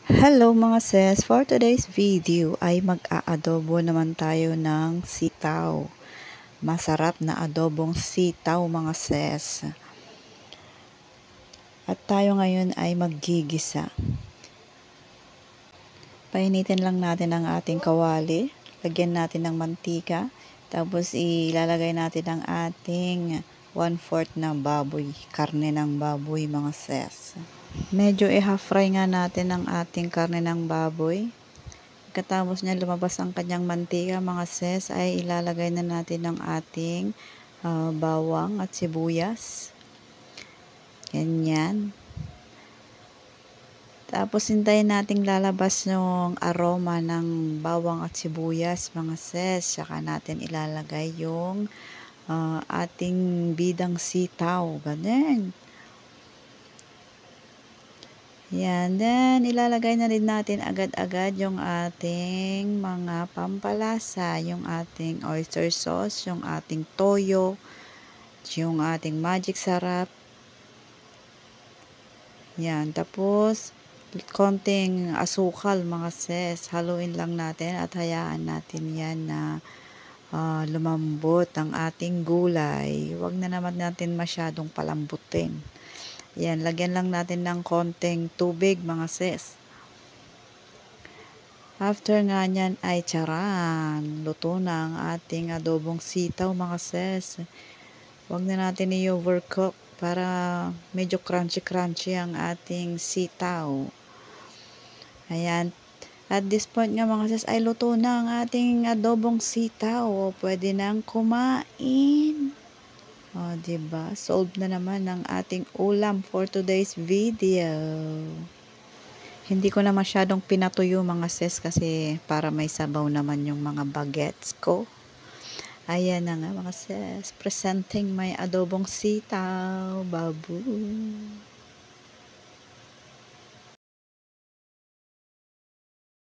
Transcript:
Hello mga sis! For today's video ay mag-aadobo naman tayo ng sitaw. Masarap na adobong sitaw mga sis. At tayo ngayon ay maggigisa. Painitin lang natin ang ating kawali. Lagyan natin ng mantika. Tapos ilalagay natin ang ating 1/4 na baboy. Karne ng baboy mga sis. Medyo i-half fry nga natin ang ating karne ng baboy. Pagkatapos niya lumabas ang kanyang mantika mga sis, ay ilalagay na natin ang ating bawang at sibuyas. Ganyan. Tapos hintayin nating lalabas yung aroma ng bawang at sibuyas mga sis. Saka natin ilalagay yung ating bidang sitaw. Ganyan. Yan, then ilalagay na rin natin agad-agad yung ating mga pampalasa, yung ating oyster sauce, yung ating toyo, yung ating magic sarap. Yan, tapos konting asukal mga sis, haluin lang natin at hayaan natin yan na lumambot ang ating gulay. Huwag na naman natin masyadong palambutin. Yan, lagyan lang natin ng konting tubig mga sis. After nga nyan ay charan, luto na ang ating adobong sitaw mga sis. Huwag na natin i-overcook para medyo crunchy ang ating sitaw. Ayan. At this point nga mga sis ay luto na ang ating adobong sitaw. O, pwede nang kumain. O, diba? Solved na naman ang ating ulam for today's video. Hindi ko na masyadong pinatuyo mga sis kasi para may sabaw naman yung mga bagets ko. Ayan na nga mga sis. Presenting my adobong sitaw. Babu.